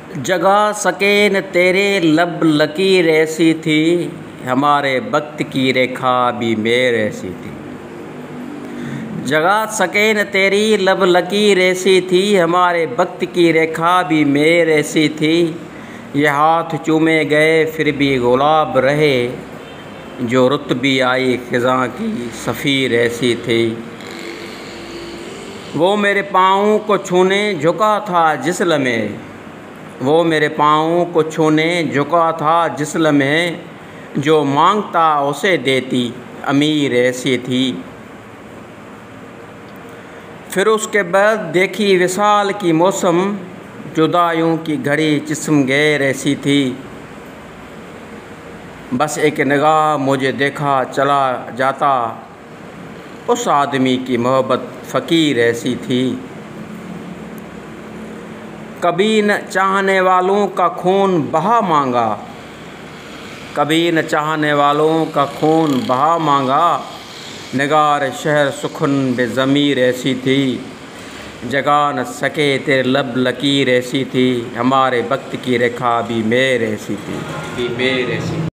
जगा सके न तेरे लब लकीर ऐसी थी, हमारे वक्त की रेखा भी मेर ऐसी थी। जगा सके न तेरी लब लकीर ऐसी थी, हमारे वक्त की रेखा भी मेर ऐसी थी। ये हाथ चूमे गए फिर भी गुलाब रहे, जो रुत भी आई खिज़ां की सफ़ीर ऐसी थी। वो मेरे पाँव को छूने झुका था जिस लम्हे, वो मेरे पाँव को छूने झुका था जिस लम्हे, जो मांगता उसे देती अमीर ऐसी थी। फिर उसके बाद देखी विसाल की मौसम, जुदाइयों की घड़ी जिस्म गैर ऐसी थी। बस एक निगाह मुझे देखा चला जाता, उस आदमी की मोहब्बत फ़कीर ऐसी थी। कभी न चाहने वालों का खून बहा मांगा, कभी न चाहने वालों का खून बहा मांगा, निगार शहर सुखन बेज़मीर ऐसी थी। जगा न सके तेरे लब लकीर ऐसी थी, हमारे वक्त की रेखा भी मेर ऐसी थी।